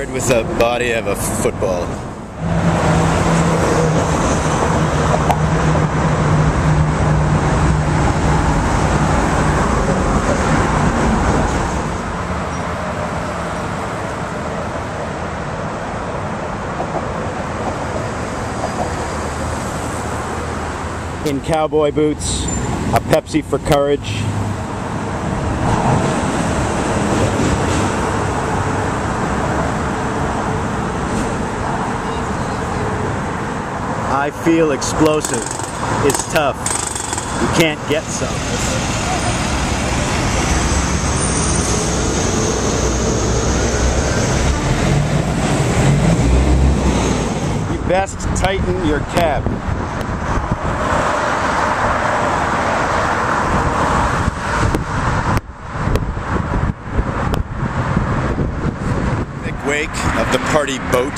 bird with the body of a football. In cowboy boots, a Pepsi for courage. I feel explosive. It's tough. You can't get some. You best tighten your cab. Wake of the party boat.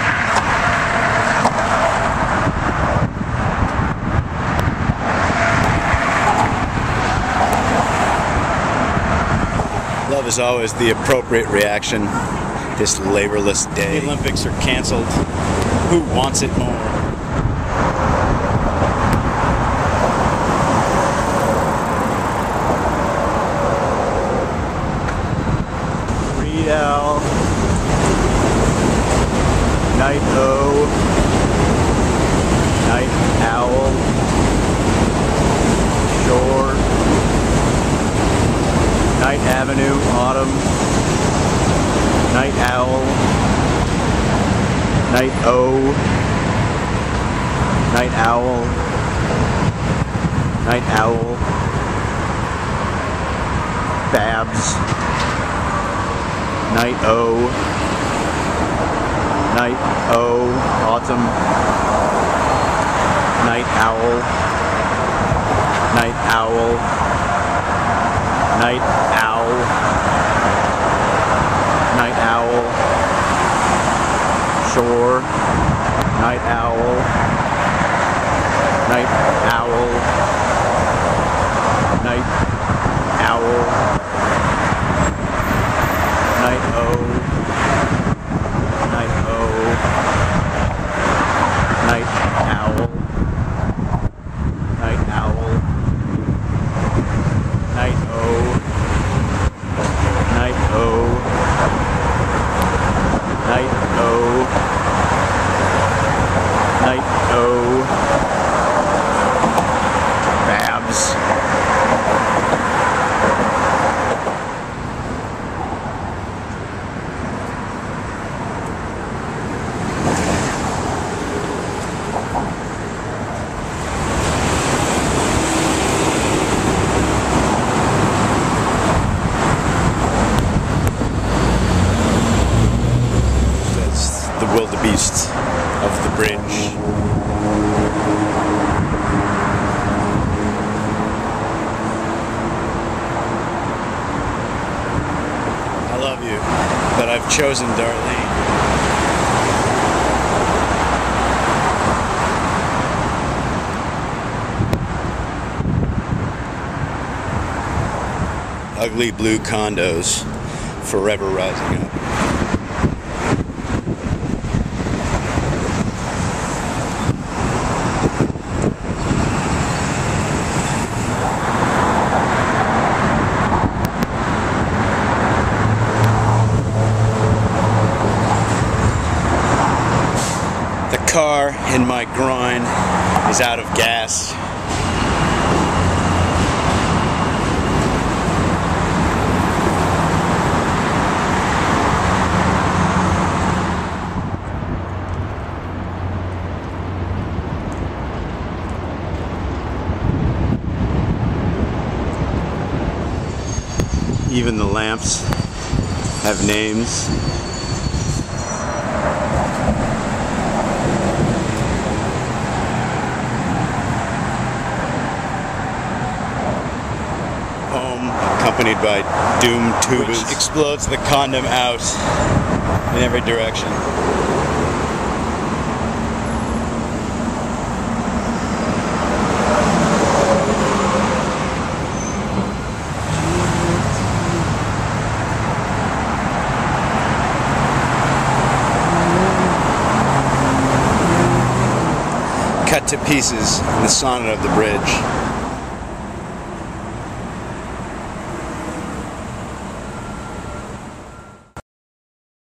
Love is always the appropriate reaction this laborless day. The Olympics are canceled. Who wants it more? Real. Night O, Night Owl, Shore, Night Avenue, Autumn, Night Owl, Night O, Night Owl, Night Owl, Babs, Night O, Night O, Autumn, Night Owl, Night Owl, Night Owl, Night Owl, Shore, Night Owl, Night Owl, Night Owl, Night O, Night O, Night Owl, Night Owl, Night O, Night O, Night O, Night O, Babs. The wildebeest of the bridge. I love you, but I've chosen Darlene. Ugly blue condos, forever rising up. The car in my groin is out of gas. Even the lamps have names. Accompanied by doom tubas, which explodes the condom out in every direction. cut to pieces in the sonnet of the bridge.